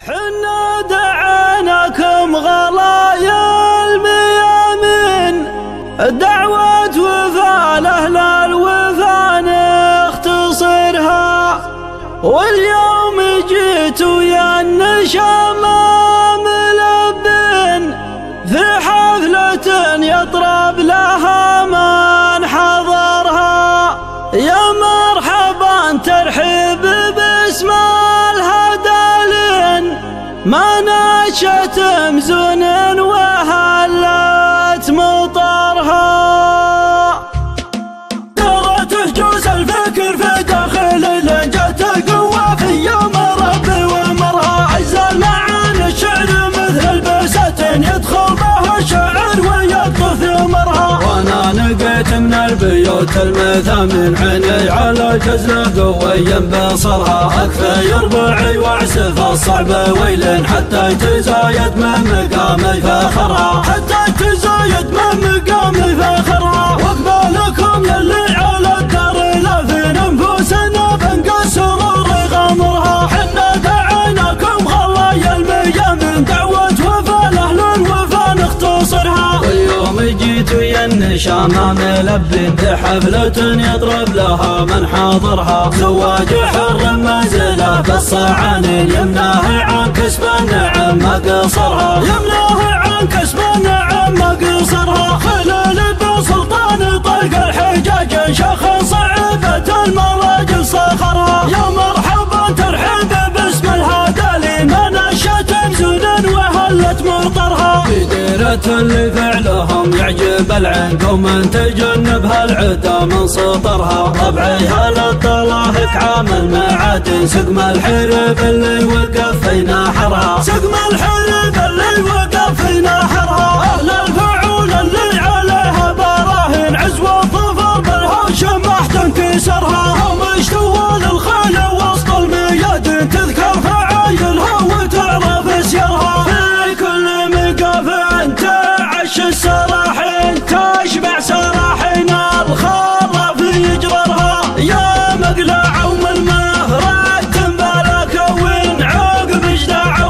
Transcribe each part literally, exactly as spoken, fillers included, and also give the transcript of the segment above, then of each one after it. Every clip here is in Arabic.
حنا دعيناكم غلايا الميامين، دعوة وفا لأهل الوفا نختصرها، واليوم جيتوا يا النشامة ملبين في حفلة يطرب لها من حضرها. يا مرحبا ترحيب باسم الهدالين، ما نشأت مزون وهلت مطرها. ترى تهجوز الفكر في داخل لنجة القوة في يوم ربي ومرها. عز المعاني الشعر مثل البسة يدخل به الشعر ويقطف ثمرها. وانا نقيت من البيوت المثامن عيني على جزلة قويا بصرها. اكفي ربعي واعسف الصعب ويل حتى تزايد من مقامي فخرها، حتى تزايد من مقامي فخرها. واقبالكم يلي على الدار لا في انفسنا بنقى سرور غمرها. حنا دعيناكم غلايا الميامين، دعوة وفا لاهل الوفا نختصرها. واليوم جيتوا يا النشامة ملبين في حفلة يطرب لها من حاضرها. زواج حر منزله بالصعانين، يمناه عن كسب النعم ما قصرها، يمناه عن كسب النعم ما قصرها. خلال بسلطان طلق الحجاج شخص صعبة المراجل صخرها. يا مرحبا ترحب باسم الهدالين، ما نشأت مزون وهلت مطرها. في ديرة اللي فعلهم يعجب العين قوم تجنبها العدا من سطرها. طبعيها للطلاهك عامل معادن، سقم الحرب اللي وقف في نحرها، سقم الحرب اللي وقف في نحرها. اهل الفعول اللي عليها براهين، عز والظفر بالهوشم ما تنكسرها. هم اشتوى للخيل وسط الميادين، تذكر فعايلها وتعرف سيرها. في كل مقاف تعش السراحين، تشبع سراحين الخرف يجررها. يا مقلع ومن مهرات تنبالك وين عقب جدع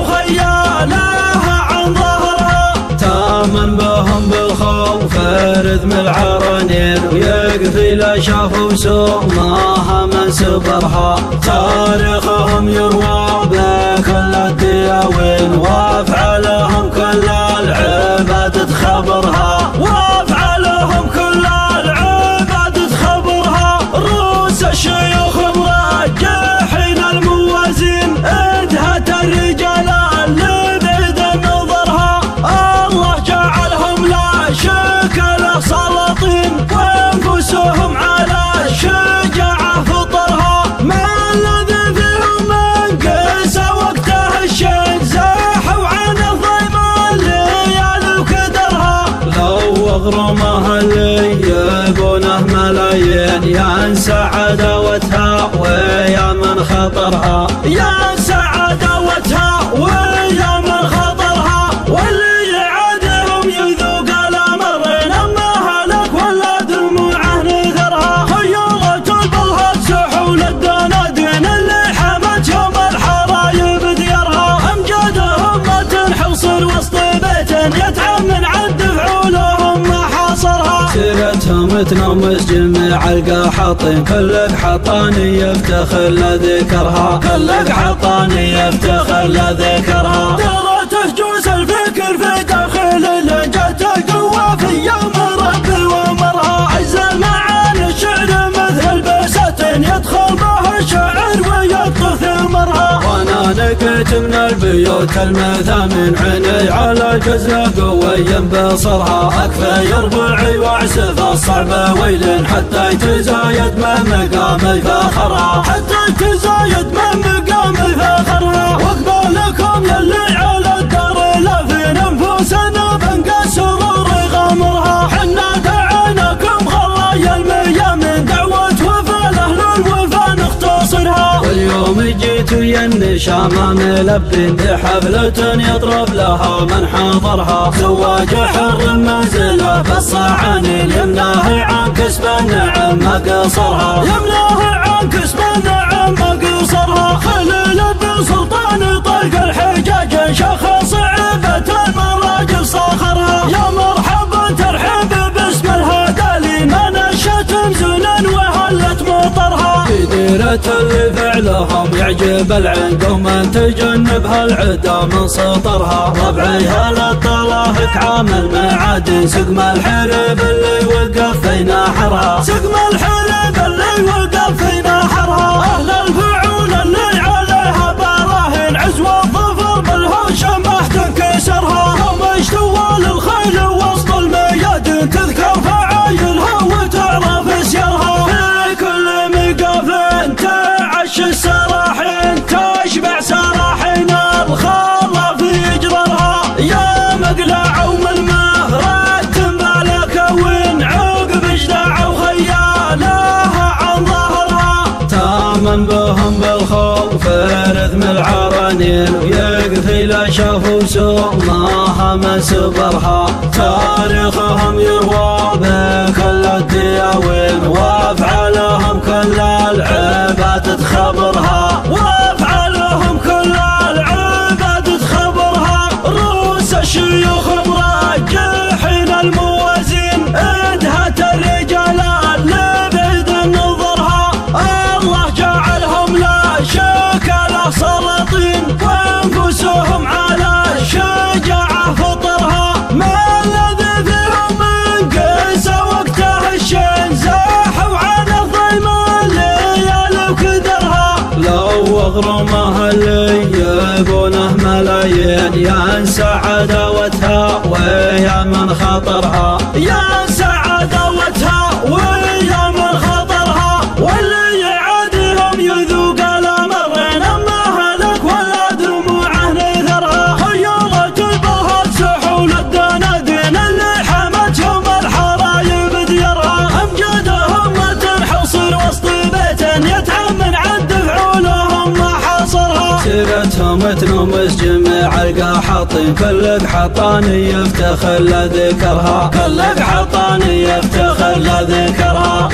وخيالها عن ظهرها. تامن بهم بالخوف رثم العرانين، ويقفي لا شافوا سوماها من سبرها. تاريخهم يروى بكل الدياوين، وافعالهم كل العباد تخبرها، وافعالهم كل العباد تخبرها. رؤوس الشيوخ مرجحين الموازين، انتهت الرجال اللي بعيد نظرها. الله جعلهم لا شك له سلاطين، وانفسهم على الشجاعة فطرها. ما الذي فيهم من قسى وقته الشين، زاحوا عن الضيم الليالي وكدرها. لو اغرمها اللي يبونه ملايين، ينسى عداوتها ويا من خطرها، ينسى عداوتها ويا من خطرها. واللي يعادهم يذوق الامرين، اما هلك ولا دموعه نثرها. خيرت البلهات سحول الدنادين، اللي حمت يوم الحرايب ديارها. امجادهم ما تنحصر وسط بيت يتعمن عن دفعولهم ما حاصرها. سيرتهم تنمس جميع القاحطين، كلك حطاني يفتخر لذكرها، كلك حطاني يفتخر لذكرها. ترى تهجوز الفكر في داخل لنجة القوة في يوم ربي ومرها. عز المعاني الشعر مثل البسة يدخل به الشعر ويقطف ثمرها. وانا نقيت من البيوت المثامن عيني على جزلة قويا بصرها. اكفي ربعي واعسف الصعب ويل حتى تزايد من مقامي فخرها، حتى تزايد من مقامي فخرها. واقبالكم يلي على الدار لا في انفسنا بنقى سرور غمرها. حنا دعيناكم غلايا الميامين، دعوة وفا لاهل الوفا نختصرها. واليوم جيتوا يا النشامة ملبين في حفلة يطرب لها من حاضرها. زواج حر منزله بالصعانين، يمناه عن كسب النعم ما قصرها، يمناه عن كسب النعم ما قصرها. خلال بسلطان طلق الحجاج شخص صعبة المراجل صاخرها. يا مرحبا ترحب باسم الهدى لنا نشة زنا وهلت مطرها. ديرة اللي فعلهم يعجب العين قوما تجنبها العدا من سطرها. ربعيها للطلاهك عامل معادن سقم الحرب اللي وقف في نحرها. سقم الحرب اللي وقف في نحرها. أهل الفعول اللي عليها براهن عز والظفر بالهوشة ما تنكسرها. يوم اشتوى للخيل وسط الميادين تذكر فعايلها وتعرف سيرها. في كل مقاف تعش السراحين تشبع سراحين الخالة في جررها. يا مقلع ومن مهرات تنبالك وين عقب اجدع وخيالها عن ظهرها. تامن بهم بالخوف رثم العرانين ويقفي لا شافوا سوماها من سبرها. تاريخهم يروى بكل الدياوين وافعالهم كل العباد تخبرها. وافعالهم كل العباد تخبرها. رؤوس الشيوخ مرجحين الموازين انتهت الرجال اللي بعيد نظرها. الله جعلهم لا شك له سلاطين وانفسهم على الشجاعة فطرها. ما الذي فيهم من قسى وقته الشين زاحوا عن الضيم الليالي وكدرها. لو اغرمه اللي يبونه ملايين ينسى عداوتها ويا من خطرها. ينسى عداوتها ويا من خطرها. واللي يعاديهم يذوق الامرين اما هلك ولا دموعه نثرها. خيولت البرهات سحول الدنادين اللي حمتهم الحرايب ديارها. امجادهم تنحصر وسط بيت يتعمن عد فعولهم ما حصرها. سيرتهم تنومس جميع القاحطين كل قحطاني يفتخر لذكرها. كل قحطاني يفتخر لذكرها.